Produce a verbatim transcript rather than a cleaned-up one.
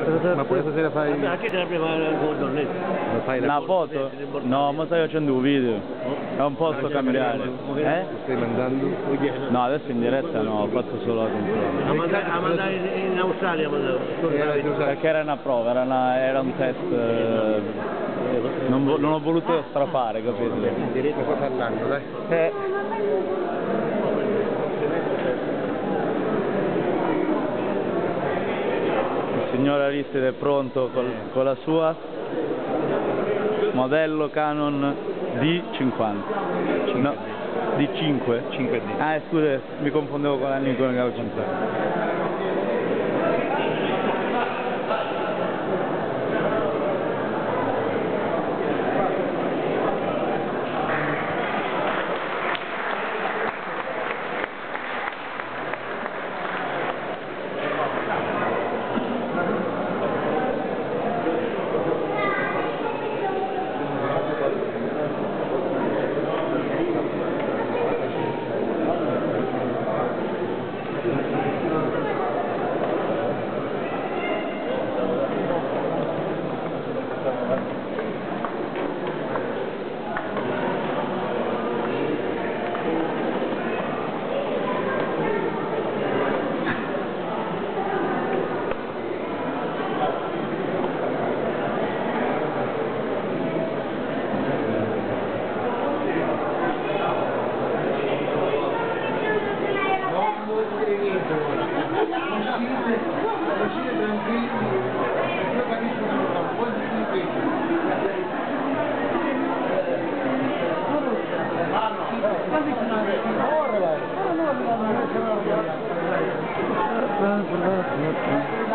Ma pure stasera fai... Vabbè, anche se la prima cornetta. Lo fai Una foto? No, ma stai facendo un video. È un posto cambiare. Eh? Lo stai mandando? No, adesso in diretta no, ho fatto solo la controllo. A mandare, a mandare in, in Australia, Perché era una prova, era, una, era un test. Eh, non, vo non ho voluto strapare, capito? In diretta cosa all'anno, dai? Eh. Il signor Aristide è pronto col, con la sua modello Canon D cinquanta. No, D cinque? cinque D. Ah, scusa, mi confondevo con la Nikon che avevo cinquanta. No, no, no, no.